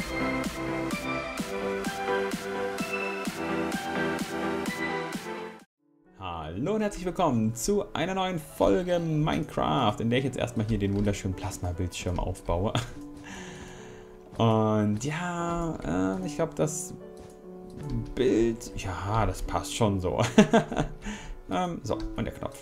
Hallo und herzlich willkommen zu einer neuen Folge Minecraft, in der ich jetzt erstmal hier den wunderschönen Plasma-Bildschirm aufbaue. Und ja, ich glaube, das Bild, ja, das passt schon so. So, und der Knopf.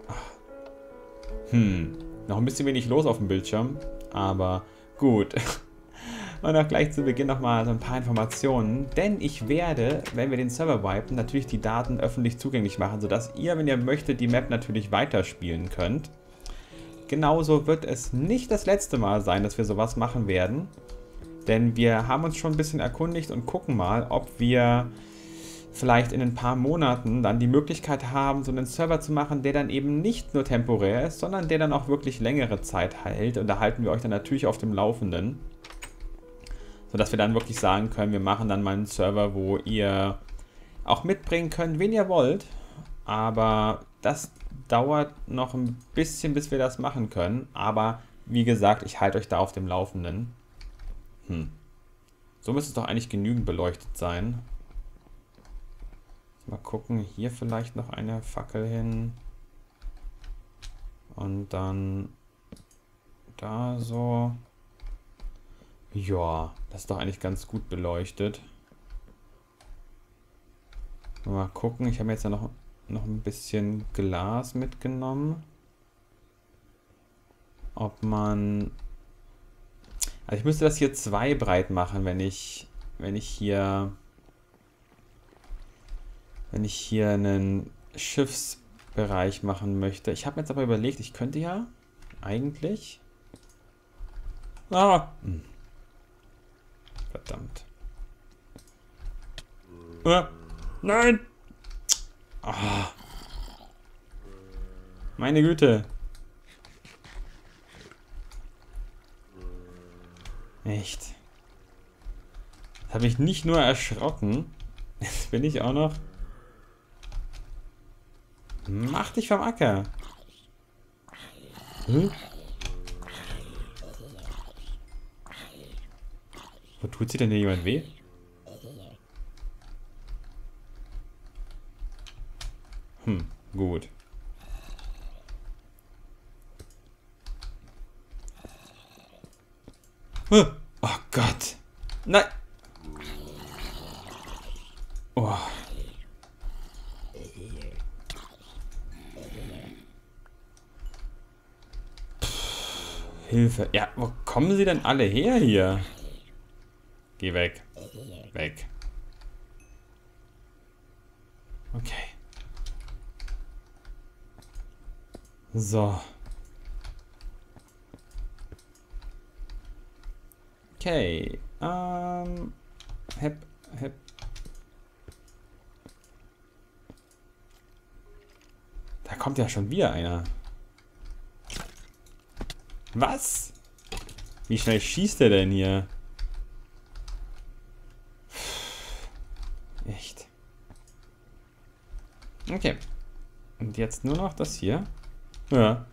Noch ein bisschen wenig los auf dem Bildschirm, aber gut. Und auch gleich zu Beginn nochmal so ein paar Informationen, denn ich werde, wenn wir den Server wipen, natürlich die Daten öffentlich zugänglich machen, sodass ihr, wenn ihr möchtet, die Map natürlich weiterspielen könnt. Genauso wird es nicht das letzte Mal sein, dass wir sowas machen werden, denn wir haben uns schon ein bisschen erkundigt und gucken mal, ob wir vielleicht in ein paar Monaten dann die Möglichkeit haben, so einen Server zu machen, der dann eben nicht nur temporär ist, sondern der dann auch wirklich längere Zeit hält. Und da halten wir euch dann natürlich auf dem Laufenden, sodass wir dann wirklich sagen können, wir machen dann mal einen Server, wo ihr auch mitbringen könnt, wen ihr wollt. Aber das dauert noch ein bisschen, bis wir das machen können. Aber wie gesagt, ich halte euch da auf dem Laufenden. So müsste es doch eigentlich genügend beleuchtet sein. Mal gucken, hier vielleicht noch eine Fackel hin. Und dann da so. Ja, das ist doch eigentlich ganz gut beleuchtet. Mal gucken, ich habe jetzt ja noch ein bisschen Glas mitgenommen. Ob man... Also ich müsste das hier 2 breit machen, wenn ich hier einen Schiffsbereich machen möchte. Ich habe mir jetzt aber überlegt, ich könnte ja eigentlich... Verdammt. Nein! Meine Güte. Echt. Das habe ich nicht nur erschrocken. Jetzt bin ich auch noch... Mach dich vom Acker. Wo tut sich denn hier jemand weh? Gut. Oh Gott. Nein. Oh. Hilfe. Ja, wo kommen sie denn alle her hier? Geh weg. Weg. Okay. So. Okay. Hep. Da kommt ja schon wieder einer. Was? Wie schnell schießt er denn hier? Echt. Okay. Und jetzt nur noch das hier. Ja.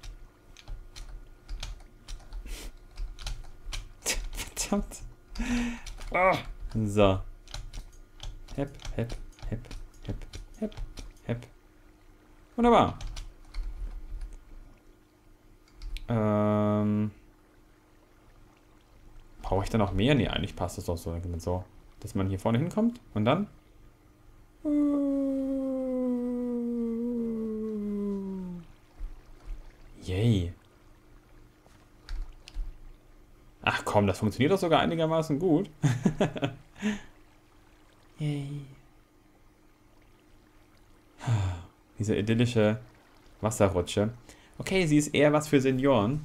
Verdammt. Oh. So. Hep. Wunderbar. Brauche ich da noch mehr? Nee, eigentlich passt das doch so, dass man hier vorne hinkommt und dann... Yay. Ach komm, das funktioniert doch sogar einigermaßen gut. Yay. Diese idyllische Wasserrutsche. Okay, sie ist eher was für Senioren.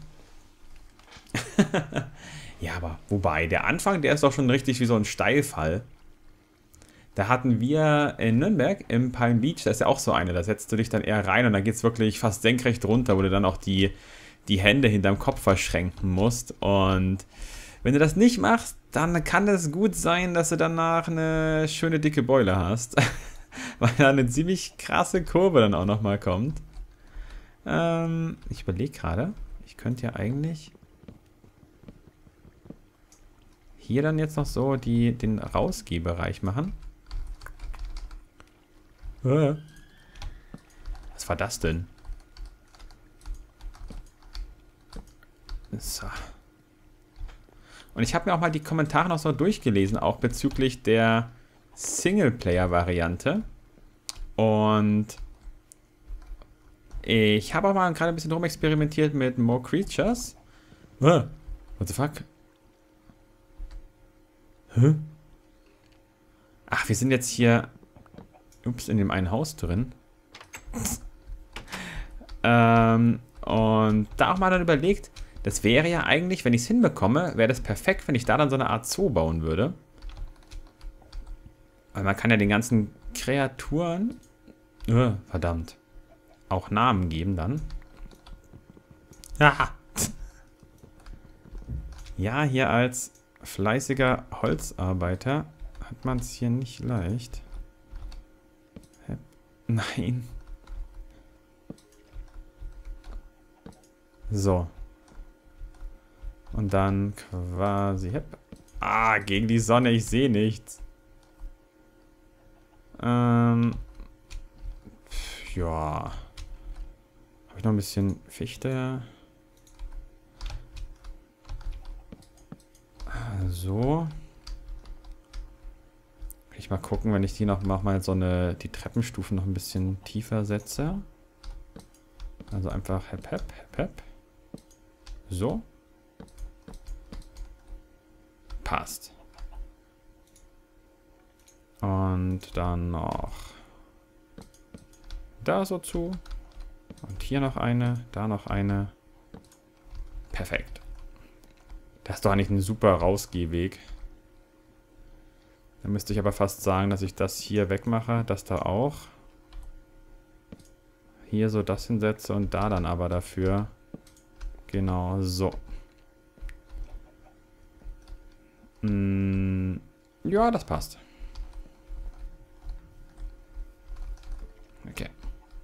Ja, aber wobei, der Anfang, der ist doch schon richtig wie so ein Steilfall. Da hatten wir in Nürnberg im Palm Beach, da ist ja auch so eine, da setzt du dich dann eher rein und dann geht es wirklich fast senkrecht runter, wo du dann auch die Hände hinterm Kopf verschränken musst. Und wenn du das nicht machst, dann kann es gut sein, dass du danach eine schöne dicke Beule hast. Weil da eine ziemlich krasse Kurve dann auch nochmal kommt. Ich überlege gerade, ich könnte ja eigentlich hier dann jetzt noch so den Rausgehbereich machen. Was war das denn? So. Und ich habe mir auch mal die Kommentare noch so durchgelesen, auch bezüglich der Singleplayer-Variante. Und ich habe auch mal gerade ein bisschen rumexperimentiert mit More Creatures. What the fuck? Hä? Ach, wir sind jetzt hier... Ups, in dem einen Haus drin. Und da auch mal dann überlegt, das wäre ja eigentlich, wenn ich es hinbekomme, wäre das perfekt, wenn ich da dann so eine Art Zoo bauen würde. Weil man kann ja den ganzen Kreaturen, verdammt, auch Namen geben dann. Aha. Ja, hier als fleißiger Holzarbeiter hat man es hier nicht leicht. Nein. So. Und dann quasi... Ah, gegen die Sonne, ich sehe nichts. Ja. Habe ich noch ein bisschen Fichte? So. Kann ich mal gucken, wenn ich die noch mal die Treppenstufen noch ein bisschen tiefer setze. Also einfach hep. So. Passt. Und dann noch da so zu. Und hier noch eine, da noch eine. Perfekt. Das ist doch eigentlich ein super Rausgehweg. Dann müsste ich aber fast sagen, dass ich das hier wegmache, das da auch. Hier so das hinsetze und da dann aber dafür. Genau, so. Ja, das passt. Okay.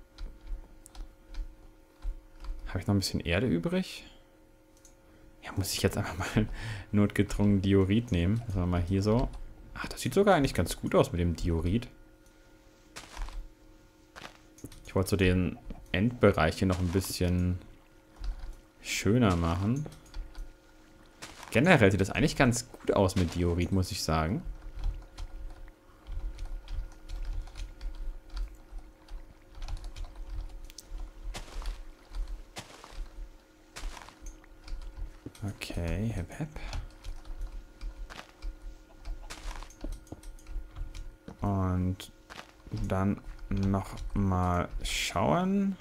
Habe ich noch ein bisschen Erde übrig? Ja, muss ich jetzt einfach mal notgedrungen Diorit nehmen. Sagen wir mal hier so. Ach, das sieht sogar eigentlich ganz gut aus mit dem Diorit. Ich wollte so den Endbereich hier noch ein bisschen schöner machen. Generell sieht das eigentlich ganz gut aus mit Diorit, muss ich sagen. Okay, hep. Und dann noch mal schauen.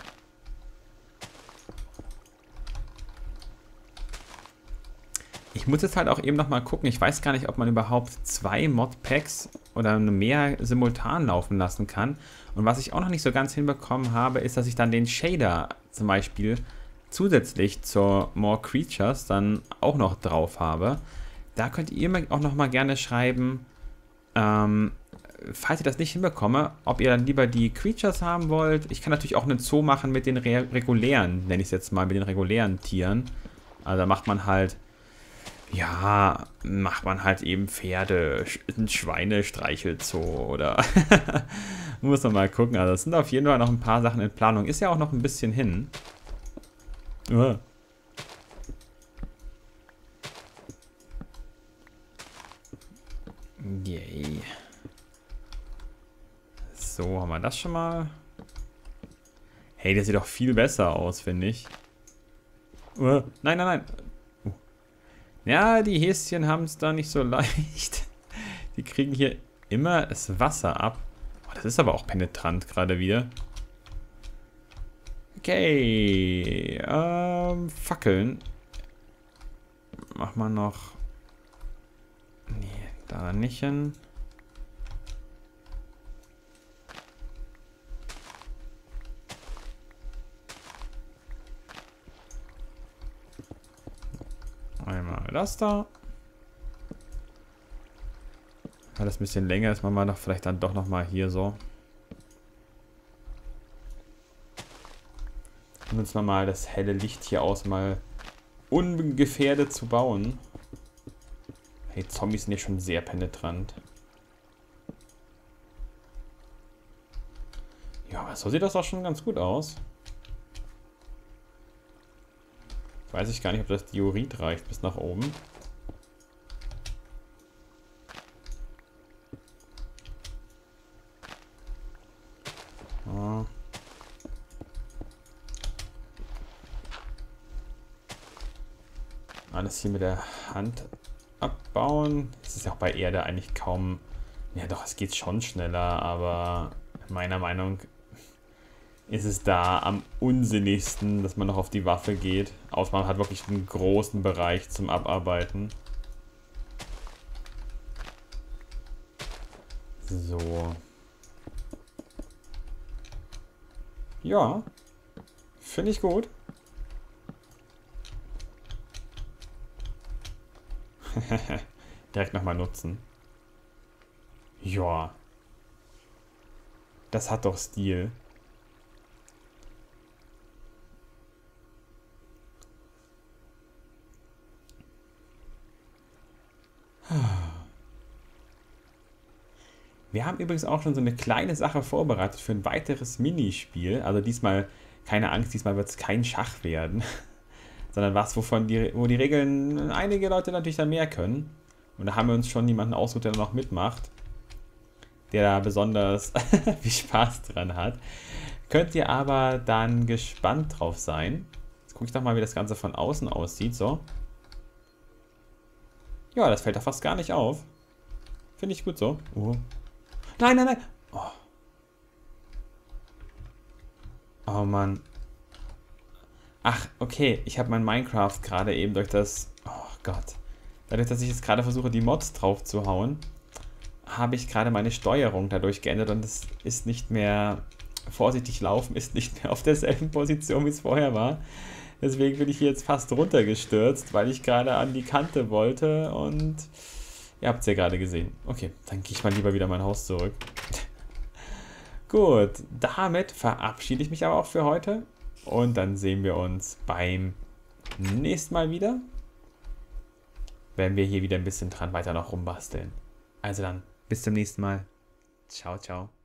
Ich muss jetzt halt auch eben noch mal gucken. Ich weiß gar nicht, ob man überhaupt 2 Modpacks oder mehr simultan laufen lassen kann. Und was ich auch noch nicht so ganz hinbekommen habe, ist, dass ich dann den Shader zum Beispiel zusätzlich zur More Creatures dann auch noch drauf habe. Da könnt ihr mir auch noch mal gerne schreiben, falls ihr das nicht hinbekomme, ob ihr dann lieber die Creatures haben wollt. Ich kann natürlich auch einen Zoo machen mit den regulären, nenne ich es jetzt mal, mit den regulären Tieren. Also da macht man halt, ja, eben Pferde, ein Schweinestreichelzoo oder muss man mal gucken. Also es sind auf jeden Fall noch ein paar Sachen in Planung. Ist ja auch noch ein bisschen hin. Yay. So, haben wir das schon mal. Hey, der sieht doch viel besser aus, finde ich. Nein. Ja, die Häschen haben es da nicht so leicht. Die kriegen hier immer das Wasser ab. Oh, das ist aber auch penetrant gerade wieder. Okay. Fackeln. Mach mal noch... Nee, da nicht hin. Einmal das da. Weil das ein bisschen länger ist, machen wir noch vielleicht dann doch noch mal hier so. Und uns mal das helle Licht hier aus, mal ungefährdet zu bauen. Hey, Zombies sind ja schon sehr penetrant. Ja, so sieht das auch schon ganz gut aus. Weiß ich gar nicht, ob das Diorit reicht bis nach oben. Ah. Alles hier mit der Hand abbauen. Das ist ja auch bei Erde eigentlich kaum... Ja doch, es geht schon schneller, aber meiner Meinung nach ist es da am unsinnigsten, dass man noch auf die Waffe geht. Außer man hat wirklich einen großen Bereich zum Abarbeiten. So. Ja. Finde ich gut. Direkt nochmal nutzen. Ja. Das hat doch Stil. Wir haben übrigens auch schon so eine kleine Sache vorbereitet für ein weiteres Minispiel. Also diesmal, keine Angst, diesmal wird es kein Schach werden. Sondern was, wo die Regeln einige Leute natürlich dann mehr können. Und da haben wir uns schon jemanden ausgesucht, der noch mitmacht. Der da besonders viel Spaß dran hat. Könnt ihr aber dann gespannt drauf sein. Jetzt gucke ich doch mal, wie das Ganze von außen aussieht. So. Ja, das fällt da fast gar nicht auf. Finde ich gut so. Nein, nein, nein. Oh, oh Mann. Ach, okay. Ich habe mein Minecraft gerade eben durch das... Oh Gott. Dadurch, dass ich jetzt gerade versuche, die Mods drauf zu hauen, habe ich gerade meine Steuerung dadurch geändert und es ist nicht mehr... Vorsichtig laufen ist nicht mehr auf derselben Position, wie es vorher war. Deswegen bin ich hier jetzt fast runtergestürzt, weil ich gerade an die Kante wollte und ihr habt es ja gerade gesehen. Okay, dann gehe ich mal lieber wieder in mein Haus zurück. Gut, damit verabschiede ich mich aber auch für heute und dann sehen wir uns beim nächsten Mal wieder, wenn wir hier wieder ein bisschen dran weiter noch rumbasteln. Also dann, bis zum nächsten Mal. Ciao, ciao.